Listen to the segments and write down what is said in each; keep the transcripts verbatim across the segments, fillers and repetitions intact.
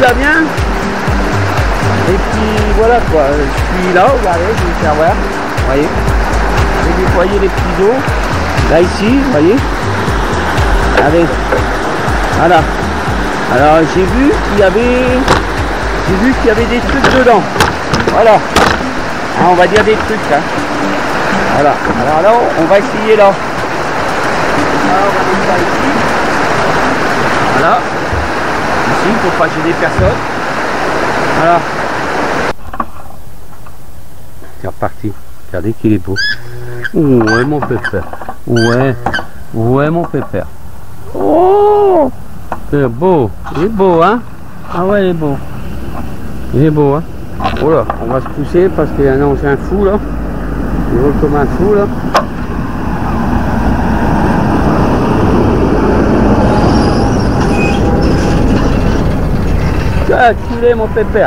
va bien. Et puis voilà quoi, je suis là, regardez, je vais vous faire voir, vous voyez. Je vais nettoyer les petits os, là ici, vous voyez. Allez, voilà. Alors j'ai vu qu'il y avait, j'ai vu qu'il y avait des trucs dedans, voilà. Hein, on va dire des trucs, hein. Voilà, alors là, on va essayer là. Alors, on va mettre ça ici. Voilà. Ici, il ne faut pas gêner personne. Voilà. C'est reparti. Regardez qu'il est beau. Ouais, mon pépère. Ouais. Ouais, mon pépère. Oh! C'est beau. Il est beau, hein? Ah ouais, il est beau. Il est beau, hein? Oh là, on va se pousser parce qu'il y a un engin fou, là. Il roule comme un fou, là. Ah, qu'il est, mon pépère.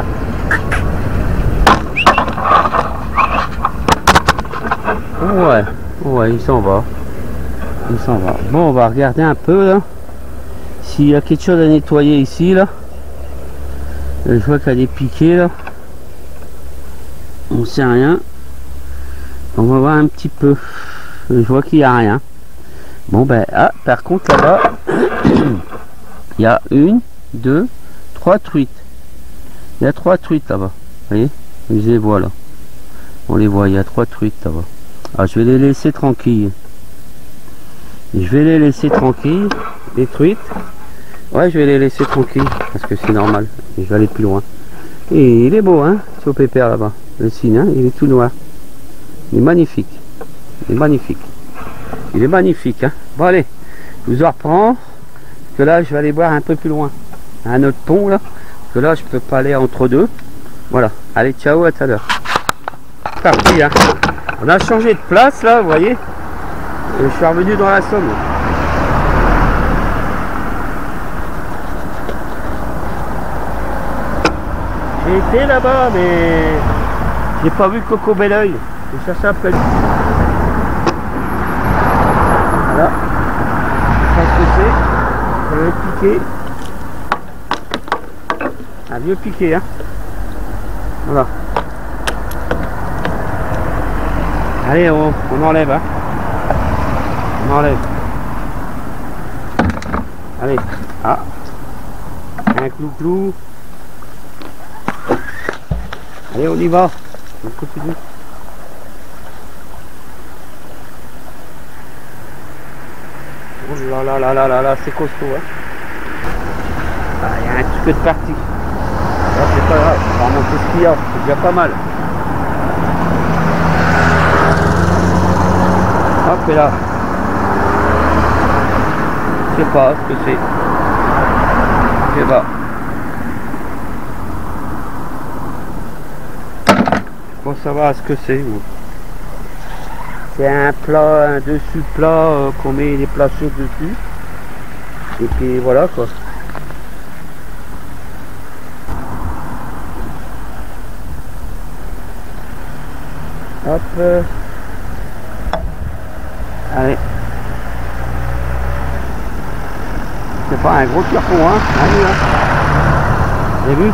Ouais, ouais, il s'en va. Il s'en va. Bon, on va regarder un peu, là. S'il y a quelque chose à nettoyer ici, là. Je vois qu'il y a des piquets, là. On sait rien. On va voir un petit peu. Je vois qu'il n'y a rien. Bon, ben, ah, par contre, là-bas, il y a une, deux, trois truites. Il y a trois truites là-bas. Vous voyez? Je les vois là. On les voit, il y a trois truites là-bas. Alors je vais les laisser tranquilles. Je vais les laisser tranquilles. Les truites. Ouais, je vais les laisser tranquilles. Parce que c'est normal. Et je vais aller plus loin. Et il est beau, hein, ce pépère là-bas. Le cygne, hein, il est tout noir. Il est magnifique. Il est magnifique. Il est magnifique, hein. Bon allez, je vous en reprends. Parce que là, je vais aller voir un peu plus loin. Un autre pont là. Que là je peux pas aller entre deux. Voilà, allez, ciao, à tout à l'heure. Parti, hein. On a changé de place là, vous voyez. Et je suis revenu dans la Somme. J'ai été là-bas, mais j'ai pas vu Coco Belleuil. J'ai cherché un peu. Voilà. Je sais pas ce que c'est. Ça va être piqué. Un vieux piqué, hein. Voilà. Allez, on, on enlève, hein. On enlève. Allez. Ah. Un clou-clou. Allez, on y va. On continue. Oh là là là là là là, c'est costaud, hein. Ah, il y a un petit peu de partie. C'est pas grave, on va remonter ce qu'il y a, c'est déjà pas mal. Hop, et là. Je sais pas ce que c'est. Je sais pas. Pour savoir ce que c'est. C'est un plat, un dessus plat euh, qu'on met les plats chauds dessus. Et puis voilà quoi. Hop. Allez. C'est pas un gros turpon, hein. Allez, hein. Vous avez vu?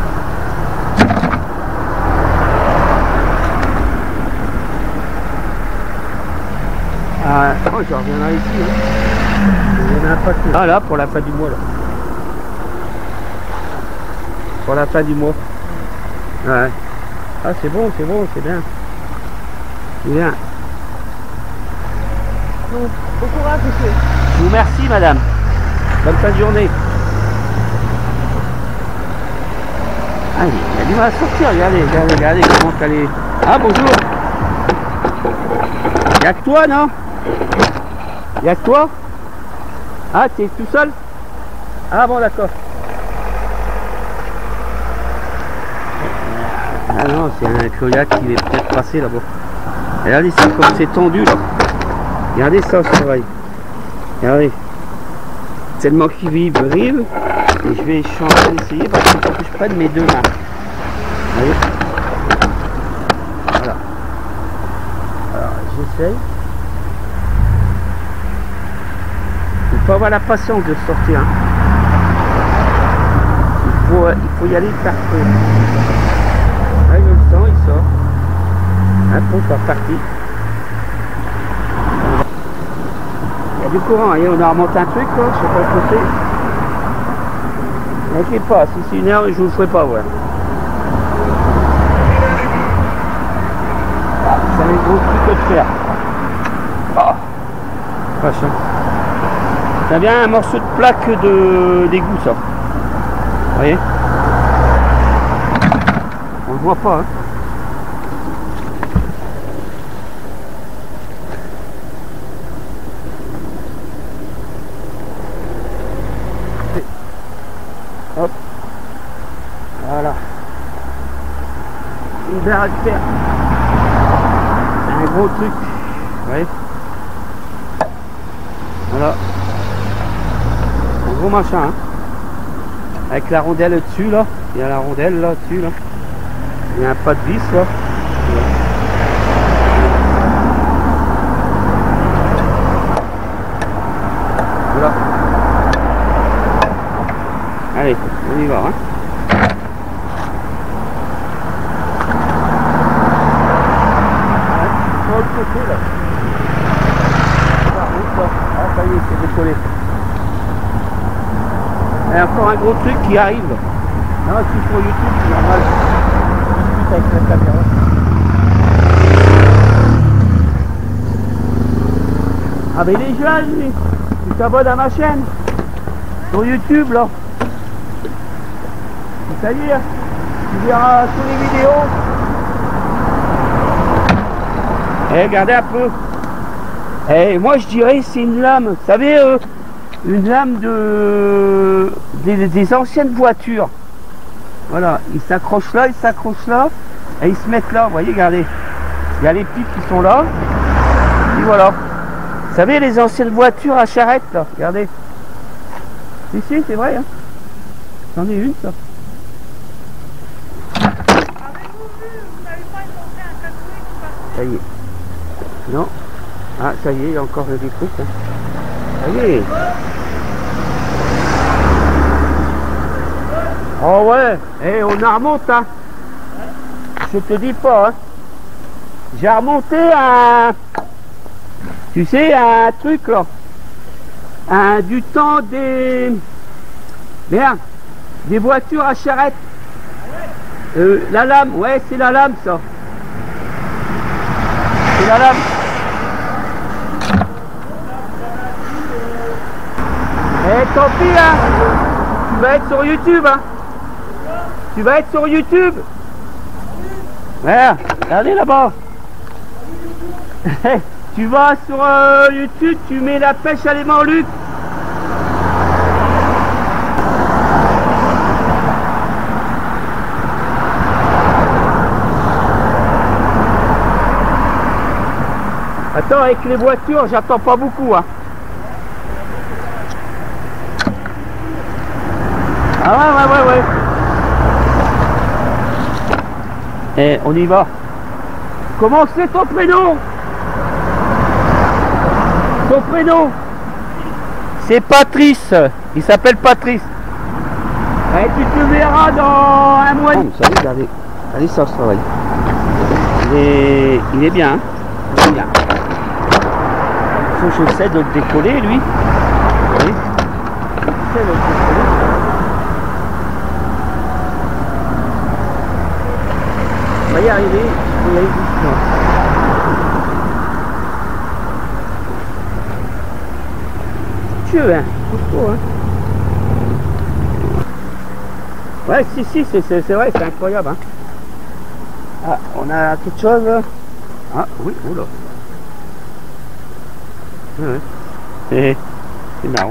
Ah, oh, je reviendrai ici. Hein. Il y en a un paquet. Ah là, pour la fin du mois, là. Pour la fin du mois. Ouais. Ah, c'est bon, c'est bon, c'est bien. C'est bien. Donc, bon courage, monsieur. Je vous remercie, madame. Bonne fin de journée. Ah, il y a du mal à sortir. Regardez, regardez, regardez comment elle est. Ah, bonjour. Y'a que toi, non? Y'a que toi? Ah, t'es tout seul? Ah bon, d'accord. Ah non, c'est un Kodiak qui est peut-être passé là-bas. Regardez ça comme c'est tendu là. Regardez ça, ce travail. Regardez. Tellement qu'il vibre, rive. Et je vais changer, essayer parce qu'il faut que je prenne mes deux mains. Vous voyez? Voilà. Alors, j'essaye. Il faut avoir la patience de sortir. Hein. Il faut ouais, il faut y aller par feu. Là, je le sens, il sort. Un pont par partie. Il y a du courant, hein. On a remonté un truc, là, je sais pas ce que c'est. N'inquiète pas, si c'est une heure, je vous le ferai pas voir. Ah, c'est un gros truc de fer. Ah, vachement. Ça vient un morceau de plaque de d'égout, ça. Vous voyez? On le voit pas, hein. Hop. Voilà. Une barre de fer. C'est un gros truc. Vous voyez? Voilà. Un gros machin, hein. Avec la rondelle dessus, là. Il y a la rondelle là dessus, là. Il y a un pas de vis, là. Voilà. Allez, on y va, hein. Sur le côté, là. Ah, ça y est, c'est décollé. Il y a encore un gros truc qui arrive. Non, c'est sur YouTube, c'est normal. Je discute avec la caméra. Ah, mais il est jeune, lui. Tu t'abonnes à ma chaîne. Sur YouTube, là. Ça y est, tu verras toutes les vidéos. Et regardez un peu. Et moi je dirais c'est une lame, vous savez, euh, une lame de des, des anciennes voitures. Voilà, ils s'accrochent là, ils s'accrochent là, et ils se mettent là, vous voyez, regardez. Il y a les pics qui sont là. Et voilà. Vous savez les anciennes voitures à charrette là, regardez. Si si, c'est vrai, hein. J'en ai une ça. Ça y est. Non. Ah, ça y est, il y a encore des trucs. Hein. Ça y est. Oh ouais. Eh, on a remonté, hein. Je te dis pas, hein. J'ai remonté un... Tu sais, un truc, là. Un, du temps des... Merde. Des voitures à charrette. Euh, la lame, ouais, c'est la lame, ça. C'est la lame. Eh, tant pis, hein. Tu vas être sur YouTube, hein. Tu vas être sur YouTube. Ouais, regardez là-bas. Tu vas sur euh, YouTube, tu mets la pêche à l'aimant Luc. Attends, avec les voitures, j'attends pas beaucoup, hein. Ah ouais, ouais, ouais, ouais. Eh, on y va. Comment c'est ton prénom? Ton prénom? C'est Patrice. Il s'appelle Patrice. Et tu te verras dans un mois. Oh, ça y est, regardez. Regardez ça, ce travail. Il est, il est bien, hein. Il est bien. Faut que j'essaie de le décoller, lui. Vous voyez, j'essaie de le décoller. On va y arriver. On va y aller doucement. Tu veux, hein. Couteau, hein. Ouais, si, si, c'est vrai, c'est incroyable, hein. Ah, on a quelque chose. Ah, oui, oula. Ouais. Eh, c'est marrant.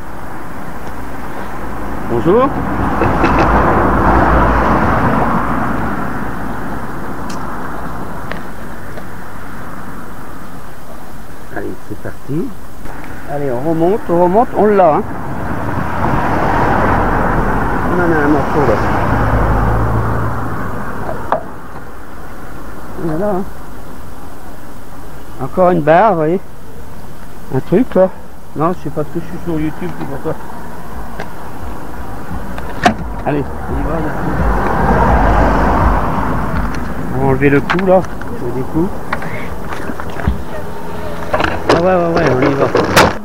Bonjour. Allez, c'est parti. Allez, on remonte, on remonte, on l'a, hein. On en a un morceau là. Voilà, hein. Encore une barre, vous voyez. Un truc là. Non, je sais pas ce que je suis sur YouTube, c'est pour ça. Allez, on y va. On va enlever le cou là, le décou. Ah ouais, ouais, ouais, on y va.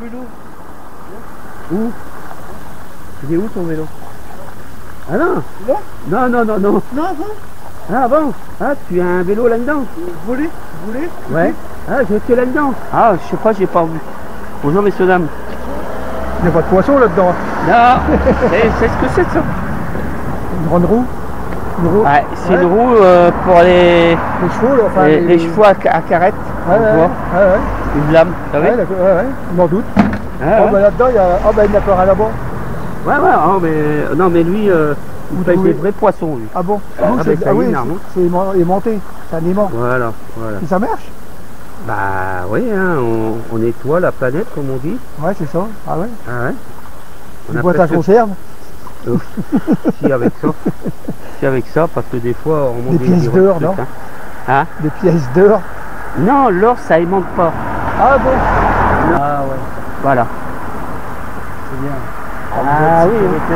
Où? Il est où ton vélo? Ah non? Là? Non, non, non, non. Non, non. Ah bon? Ah, tu as un vélo là-dedans? Vous voulez? Vous voulez? Ouais. Ah, j'ai été là-dedans. Ah, je sais pas, j'ai pas vu. Bonjour messieurs dames. Il n'y a pas de poisson là-dedans. Non, c'est c'est ce que c'est ça. Une grande roue. Une roue. Ouais, c'est Ouais. une roue euh, pour les, Les chevaux, là, enfin. les, les chevaux à, ca- à carrette. Ouais, on ouais, voit. ouais, ouais. Une lame, t'as vu? Ouais, d'accord, ouais, ouais, je m'en doute. Ah, Ah, ouais. bah là-dedans, il y a. Ah, bah il n'y a pas rien là-bas. Ouais, ouais, oh, mais, non, mais lui, euh, il Vous pêche trouvez- des vrais poissons, lui. Ah bon? Ah, Vous, bah, c'est- c'est ah oui, énorme, hein. c'est aimant- aimanté. C'est un aimant. Voilà, voilà. Et ça marche? Bah oui, hein, on, on nettoie la planète, comme on dit. Ouais, c'est ça. Ah ouais? Ah ouais. On Une a boîte à presque- conserve? Si, avec ça. Si, avec ça, parce que des fois, on monte Des pièces des d'or, trucs, non? hein. Hein? Des pièces d'or? Non, l'or, ça aimante pas. Ah bon? Ah ouais, Voilà. c'est bien. Ah oui, oui.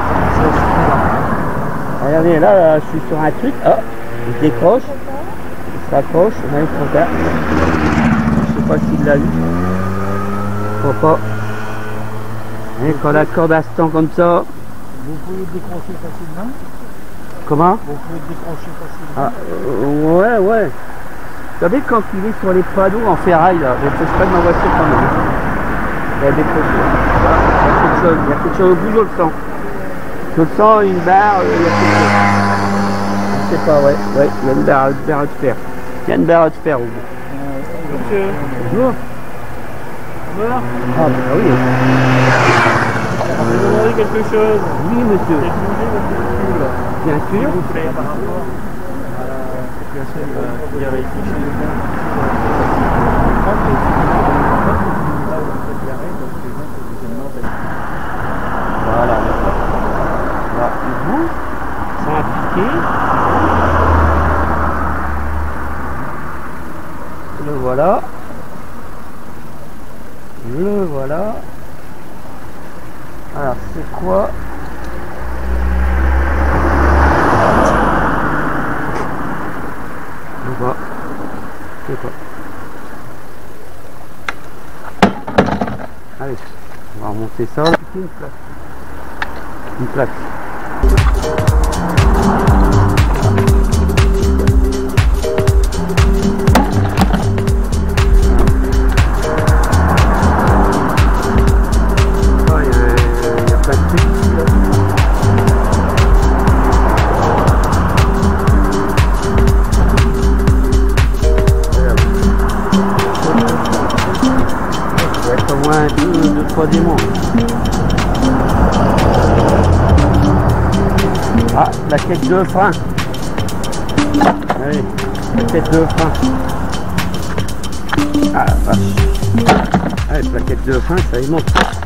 Regardez, là, là, je suis sur un truc. Ah, il décroche. Il s'accroche. On a eu trop tard. Je sais pas s'il l'a eu. Je crois pas. Et quand la corde à ce temps comme ça, Vous pouvez le décrocher facilement? comment? Vous pouvez le décrocher facilement? Ah, euh, ouais, ouais. Vous savez, quand il est sur les panneaux en ferraille, là, je ne pas de ma voiture quand même. Il y a des choses. Voilà, il y a quelque chose. Il y a quelque chose au bout, je le sens. Je le sens, une barre, euh, il y a quelque chose. Je sais pas, ouais. Ouais, il y a une barre, une barre de fer. Il y a une barre de fer au bout. Monsieur, Bonjour. voilà. Ah, bah oui. Vous avez demandé quelque chose? Oui, monsieur. J'ai changé votre véhicule. Bien S'il sûr. vous plaît, par rapport à la situation euh, qu'il y avait ici chez nous. Voilà. Là, au bout, c'est appliqué. Le voilà. Le voilà. Alors, c'est quoi? Je vois. Je sais pas. Allez, on va remonter ça. Une plaque. Une plaque. Oh, il y a, il y a plein de trucs ici, là. Regarde. Il y a au moins deux, deux, trois démons. Ah, plaquette de frein. Allez, plaquette de frein. Ah, vache. Allez, plaquette de frein, ça y monte.